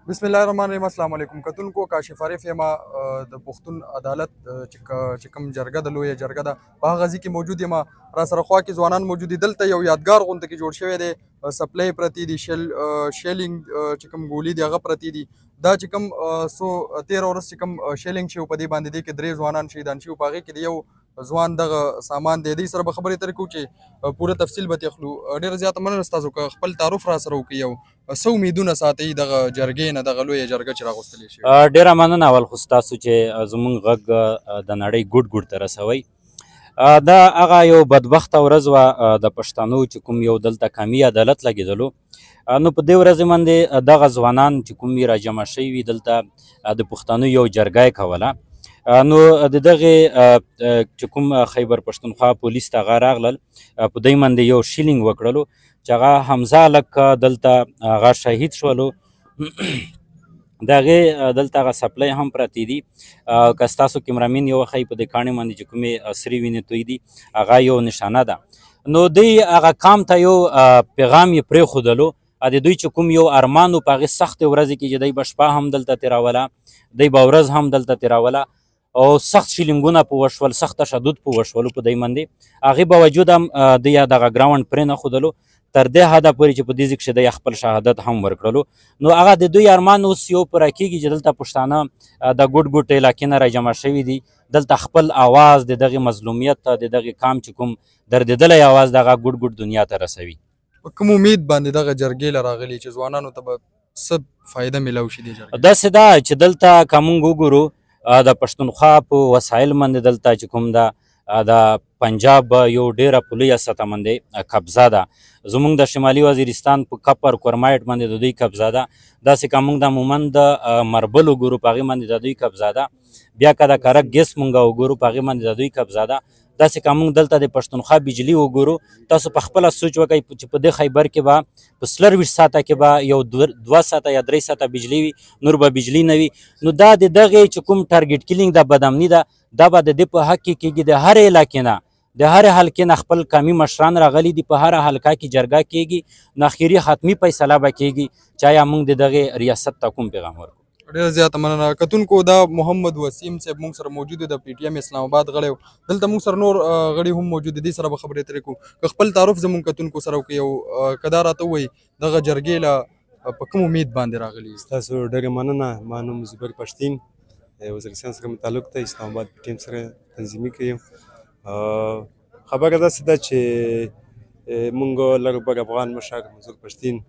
بسم الله الرحمن الرحیم. السلام علیکم کتونکو. کاشف عارف یم د پښتون عدالت چې کوم جرګه د لویه جرګه ده په هغه ځای کې موجود یم. را سره خوا کې ځوانان موجود دي. دلته یو یادګار غونډه کې جوړ شوی دی. سپلای پرتی دي، شیلینګ چې کوم ګولي دي هغه پرتی دي. دا چې کوم 13 ورځ چې کوم شیلینګ شو په دې باندې دی کې 3 ځوانان شهیدان شوي. په هغې کې د یو ځوان دغه سامان دی. دې سره به خبرې اترې کوو چې پوره تفصیل به تخلو. ډېره زیاته مننه ستاسو که خپل تعارف را سره وکړي. یو څه امیدونه ساتئ دغه جرګې نه، دغه لویه جرګه چې راغوښتلې شوې؟ ډیره مننه اول خو ستاسو چې زموږ غږ د نړۍ ګوټ ګوټ ته رسوئ. دا هغه یو بدبخته ورځ وه د پښتنو چې کوم یو دلته کامي عدالت لګېدلو. نو په دې ورځې باندې دغه ځوانان چې کوم راجمع شوي وي دلته د پښتنو یو جرګه یې کوله. نو د دغې چې کوم خیبر پښتونخوا پولیس ته هغه راغلل، په دوی باندې یو شیلینګ وکړلو چې هغه حمزه هلک دلته هغه شهید شولو. د هغې دلته هغه سپلۍ هم پرتې دي. که ستاسو کیمرامین یو وښیي په دې کاڼي باندې چې کومې سرې وینې توی دي هغه یو نشانه ده. نو دوی هغه قام ته یو پیغام یې پرېښودلو. د دوی چې کوم یو ارمان و په هغې سختې ورځې کې چې دوی به شپه هم دلته تېروله، دوی به ورځ هم دلته تېروله او سخت شیلینګونه په وشول، سخت تشدد په وشولو په دوی باندې. هغې باوجود هم دوی دغه ګراونډ پرې نه ښودلو تر دې حده پورې چې په دې ځای کښې دوی خپل شهادت هم ورکړلو. نو هغه د دوی ارمان اوس یو پوره کېږي چې دلته پښتانه د ګوټ ګوټ علاقې نه راجمع شوي دي. دلته خپل اواز د دغې مظلومیت ته، د دغې قام چې کوم دردېدلی اواز د هغه ګوټ ګوټ دنیا ته رسوي. په کوم امید باندې دغه جرګې له راغلي چې ځوانانو ته به څه فایده میلاو شي دې جرګې؟ داسې ده چې دلته که موږ وګورو د پښتونخوا په وسایل باندې دلته چې کوم ده د پنجاب یو ډیره په لویه سطح باندې قبضه ده. زموږ د شمالي وزیرستان په کپر کورمایټ باندې د دوی قبضه ده. داسې که موږ د مومند د مربل وګورو په هغې باندې د دوی قبضه ده. بیا که د کرک ګیس موږ وګورو په هغې باندې د دوی قبضه ده. داسې که موږ دلته د پښتونخوا بجلي وګورو، تاسو په خپله سوچ وکئ چې په دې خیبر کې به په 24 ساعته کې به یو 2 ساعته یا 3 ساعته بجلي وي، نور به بجلي نه وي. نو دا د دغې چې کوم ټارګېټ کیلینګ د بدامني ده، دا به د دې په حق کې کېږي. د هرې علاقې نه، د هرې حلقې نه خپل قومي مشران راغلي دي. په هره حلقه کې جرګه کېږي، نو اخري ختمي فیصله به کېږي چې آیا موږ د دغې ریاست ته کوم پیغام ورکړو. ډېره زیاته مننه. کتونکو دا محمد وسیم صاحب موږ سره موجود د پی ټي ایم اسلام آباد غړی و. دلته موږ سره نور غړي هم موجود دي. دې سره به خبرې اترې کوو. که خپل تعارف زموږ کتونکو سره وکړي او که دا راته ووایي دغه جرګې له په کوم امید باندې راغلي؟ ستاسو ډېره مننه. ما نوم زبیر پښتین، وزیرستان سره مې تعلق دی، اسلام آباد پی ټي ایم سره تنظیمي کوي. خبره داسې ده چې موږ لږ بر افغان مشر منظور پښتین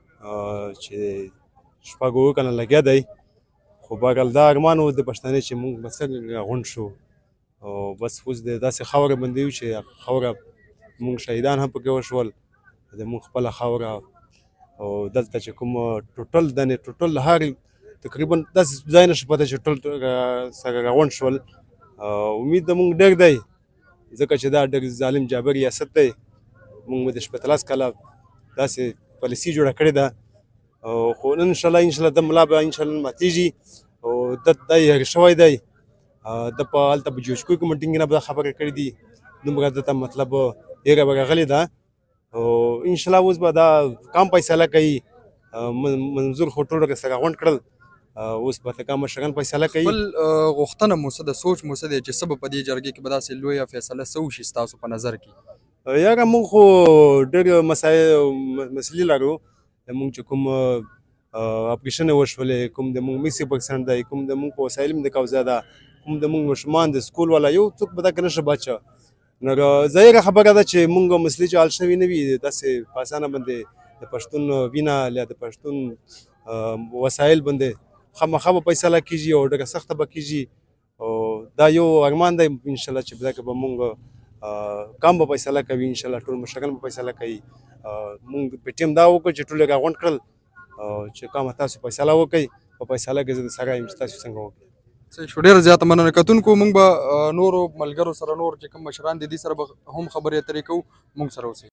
چې شپږ اووه کاله لګیا دی، خو بهرحال دا ارمان و د پښتانه چې موږ به څنګه راغونډ شو او بس اوس د داسې خاوره باندې یو چې خاوره موږ شهیدان هم پکې وشول، زموږ خپله خاوره. او دلته چې کوم ټوټل دنې ټوټل هر تقریبا داسې ځای نشي پته چې ټول سره راغونډ شول. امید د موږ ډېر دی ځکه چې دا ډېر ظالم جابر ریاست دی. موږ به د 14 کاله داسې پالیسي جوړه کړې ده، خو انشاءالله د ملا به انشاءالله ماتېږي او دا هېر شوی دی. د په هلته په جوشکو کې میټینګ نه به دا خبرې کړې دي، دومره دته مطلب هېره به راغلې ده. او انشاءالله اوس به دا کام فیصله کوي. منظور خو ټول سره غونډ کړل، اوس به د کام مشران فیصله کوي. خپل غوښتنه مو څه ده، سوچ مو څه دی چې څه به په دې جرګې کې به داسې لویه فیصله څه وشي ستاسو په نظر کې؟ یاره موږ خو ډېر مسلې لرو. موږ چې کوم اپریشنې وشولې، کوم د موږ میسي پرسنټ دی، کوم د موږ په وسایل د قبضه ده، کوم د موږ ماشومان د سکول والا، یو څوک به دا که نشي بچه. نو ظاهره خبره ده چې موږ مسلې چې حل شوي نه وي، داسې په اسانه باندې د پښتون وینه یا د پښتون وسایل باندې خامخا به فیصله کېږي او ډېره سخته به کېږي. او دا یو ارمان دی انشاءالله چې دا که به موږ کام به فیصله کوي، انشاءالله ټول مشران به فیصله کوي. موږ پی ټي ایم دا وکړو چې ټول یې راغونډ کړل چې کومه تاسو فیصله وکړئ، په فیصله کې زه د سره یم چې تاسو څنګه وکړئ. صحیح شو. ډېره زیاته مننه. کتونکو موږ به نورو ملګرو سره، نور چې کوم مشران دي دې سره به هم خبرې اترې کوو. موږ سره اوسئ.